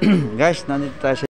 Guys, nandito tayo sa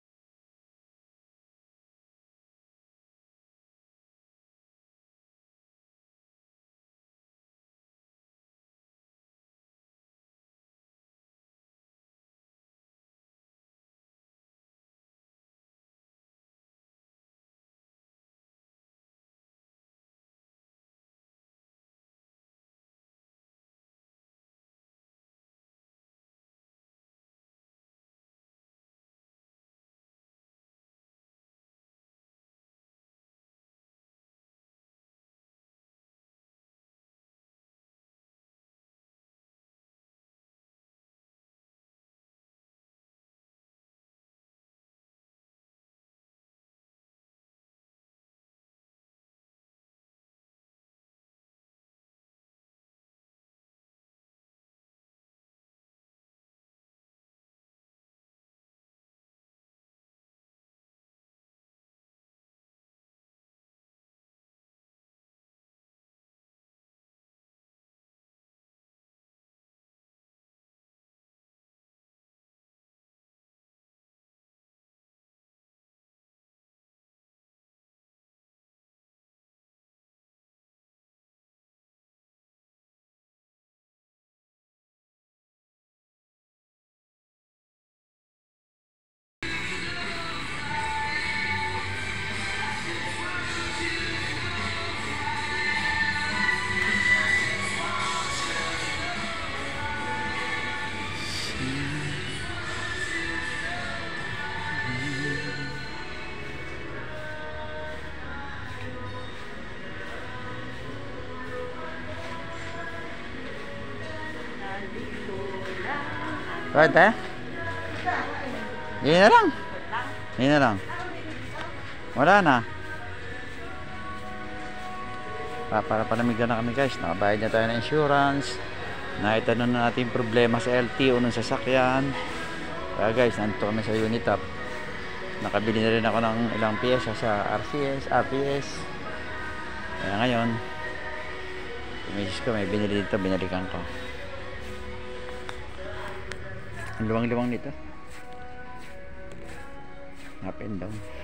Right, eh? Yan na lang. Yan na lang. Wala na. Para palamigyan na kami guys. Nakabayad na tayo ng insurance. Nakita na natin problema sa LTO ng sasakyan. Kaya guys, nandito kami sa Unitop. Nakabili na rin ako ng ilang piyesa sa RPS. Kaya ngayon, tumisis ko, may binili dito, binalikan ko. Ang luwang-luwang nito. Up and down.